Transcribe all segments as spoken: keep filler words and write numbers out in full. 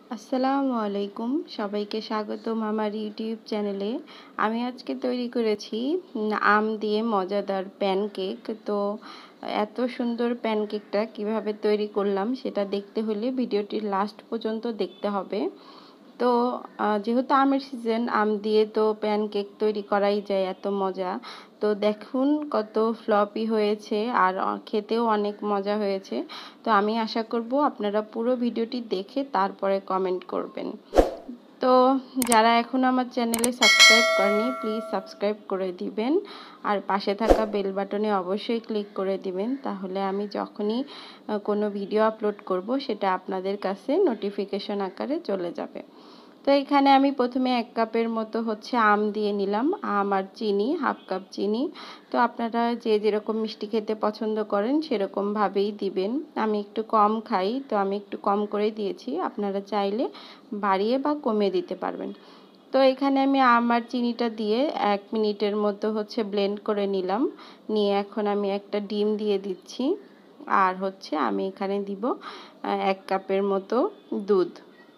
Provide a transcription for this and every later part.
আসসালামু আলাইকুম, সবাইকে স্বাগতম আমার ইউটিউব চ্যানেলে। আমি আজকে তৈরি করেছি উম, আম দিয়ে মজাদার প্যানকেক। তো এত সুন্দর প্যানকেকটা কিভাবে তৈরি করলাম সেটা দেখতে হলে ভিডিওটি লাস্ট পর্যন্ত দেখতে হবে। তো যেহেতু আমের সিজন, আম দিয়ে তো প্যানকেক তৈরি করাই যায়, এত মজা। তো দেখুন কত ফ্লপি হয়েছে আর খেতেও অনেক মজা হয়েছে। তো আমি আশা করব আপনারা পুরো ভিডিওটি দেখে তারপরে কমেন্ট করবেন। তো যারা এখন আমার চ্যানেলে সাবস্ক্রাইব করেনি প্লিজ সাবস্ক্রাইব করে দিবেন, আর পাশে থাকা বেল বাটনে অবশ্যই ক্লিক করে দিবেন, তাহলে আমি যখনই কোনো ভিডিও আপলোড করব সেটা আপনাদের কাছে নোটিফিকেশন আকারে চলে যাবে। তো এখানে আমি প্রথমে এক কাপের মতো হচ্ছে আম দিয়ে নিলাম, আম আর চিনি, হাফ কাপ চিনি। তো আপনারা যে যেরকম মিষ্টি খেতে পছন্দ করেন সেরকমভাবেই দিবেন। আমি একটু কম খাই, তো আমি একটু কম করে দিয়েছি, আপনারা চাইলে বাড়িয়ে বা কমিয়ে দিতে পারবেন। তো এখানে আমি আম আর চিনিটা দিয়ে এক মিনিটের মতো হচ্ছে ব্লেন্ড করে নিলাম। নিয়ে এখন আমি একটা ডিম দিয়ে দিচ্ছি, আর হচ্ছে আমি এখানে দিব এক কাপের মতো দুধ।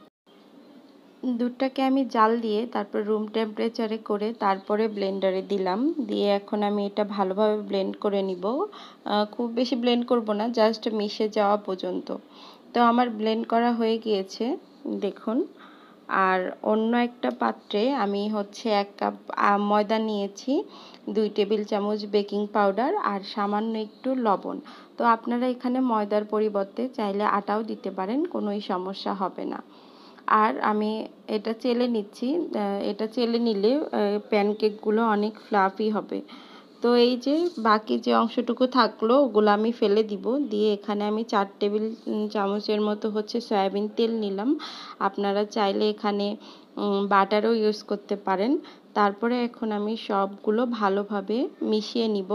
দুধটাকে আমি জাল দিয়ে তারপর রুম টেম্পারেচারে করে তারপরে ব্লেন্ডারে দিলাম। দিয়ে এখন আমি এটা ভালোভাবে ব্লেন্ড করে নিব। খুব বেশি ব্লেন্ড করব না, জাস্ট মিশে যাওয়া পর্যন্ত। তো আমার ব্লেন্ড করা হয়ে গিয়েছে দেখুন। আর অন্য একটা পাত্রে আমি হচ্ছে এক কাপ ময়দা নিয়েছি, দুই টেবিল চামচ বেকিং পাউডার আর সামান্য একটু লবণ। তো আপনারা এখানে ময়দার পরিবর্তে চাইলে আটাও দিতে পারেন, কোনোই সমস্যা হবে না। আর আমি এটা চেলে নিচ্ছি, এটা চেলে নিলে প্যানকেকগুলো অনেক ফ্লাফি হবে। তো এই যে বাকি যে অংশটুকু থাকলো ওগুলো আমি ফেলে দিব। দিয়ে এখানে আমি চার টেবিল চামচের মতো হচ্ছে সয়াবিন তেল নিলাম। আপনারা চাইলে এখানে বাটারও ইউজ করতে পারেন। তারপরে এখন আমি সবগুলো ভালোভাবে মিশিয়ে নিব।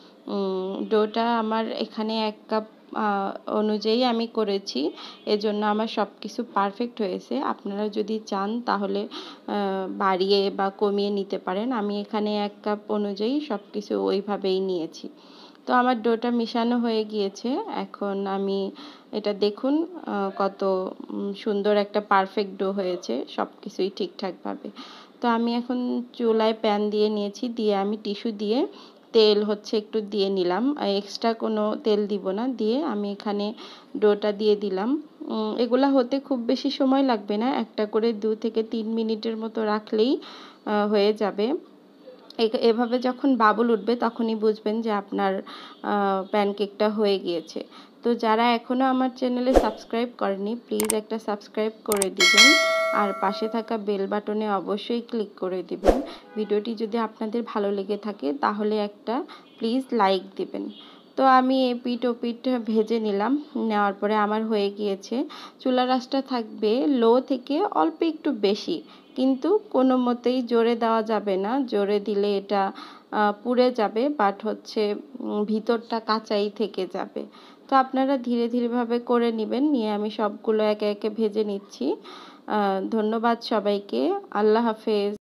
ডোটা আমার এখানে এক কাপ অনুযায়ী আমি করেছি, এজন্য আমার সব কিছু পারফেক্ট হয়েছে। আপনারা যদি চান তাহলে বাড়িয়ে বা কমিয়ে নিতে পারেন। আমি এখানে এক কাপ অনুযায়ী সব কিছু ওইভাবেই নিয়েছি। তো আমার ডোটা মিশানো হয়ে গিয়েছে। এখন আমি এটা দেখুন কত সুন্দর একটা পারফেক্ট ডো হয়েছে, সব কিছুই ঠিকঠাকভাবে। তো আমি এখন চুলায় প্যান দিয়ে নিয়েছি, দিয়ে আমি টিস্যু দিয়ে তেল হচ্ছে একটু দিয়ে নিলাম, এক্সট্রা কোনো তেল দিব না। দিয়ে আমি এখানে ডোটা দিয়ে দিলাম। এগুলা হতে খুব বেশি সময় লাগবে না, একটা করে দু থেকে তিন মিনিটের মতো রাখলেই হয়ে যাবে। এভাবে যখন বাবুল উঠবে তখনই বুঝবেন যে আপনার প্যানকেকটা হয়ে গিয়েছে। তো যারা এখনও আমার চ্যানেলে সাবস্ক্রাইব করেনি প্লিজ একটা সাবস্ক্রাইব করে দিবেন, আর পাশে থাকা বেল বাটনে অবশ্যই ক্লিক করে দিবেন। ভিডিওটি যদি আপনাদের ভালো লেগে থাকে তাহলে একটা প্লিজ লাইক দিবেন। তো আমি এপিঠ ওপিঠ ভেজে নিলাম, নেওয়ার পরে আমার হয়ে গিয়েছে। চুলার আঁচটা থাকবে লো থেকে অল্প একটু বেশি, কিন্তু কোনো মতেই জোরে দেওয়া যাবে না, জোরে দিলে এটা পুড়ে যাবে, বাট হচ্ছে ভিতরটা কাঁচাই থেকে যাবে। তো আপনারা ধীরে ধীরেভাবে করে নেবেন। নিয়ে আমি সবগুলো একে একে ভেজে নিচ্ছি। ধন্যবাদ সবাইকে, আল্লাহ হাফেজ।